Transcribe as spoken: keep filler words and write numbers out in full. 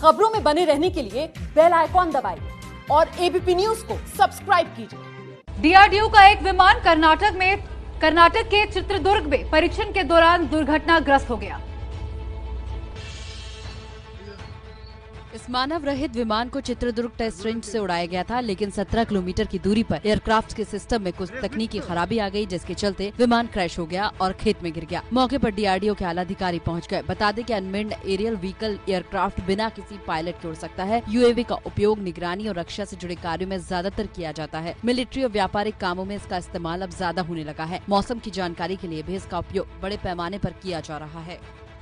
खबरों में बने रहने के लिए बेल आइकॉन दबाइए और एबीपी न्यूज को सब्सक्राइब कीजिए। डीआरडीओ का एक विमान कर्नाटक में कर्नाटक के चित्रदुर्ग में परीक्षण के दौरान दुर्घटनाग्रस्त हो गया। इस मानव रहित विमान को चित्रदुर्ग टेस्ट रेंज से उड़ाया गया था, लेकिन सत्रह किलोमीटर की दूरी पर एयरक्राफ्ट के सिस्टम में कुछ तकनीकी खराबी आ गई, जिसके चलते विमान क्रैश हो गया और खेत में गिर गया। मौके पर डीआरडीओ के आला अधिकारी पहुंच गए। बता दें कि अनमेन्ड एरियल व्हीकल एयरक्राफ्ट बिना किसी पायलट के उड़ सकता है। यूएवी का उपयोग निगरानी और रक्षा से जुड़े कार्यों में ज्यादातर किया जाता है। मिलिट्री और व्यापारिक कामों में इसका इस्तेमाल अब ज्यादा होने लगा है। मौसम की जानकारी के लिए भी इसका उपयोग बड़े पैमाने पर किया जा रहा है।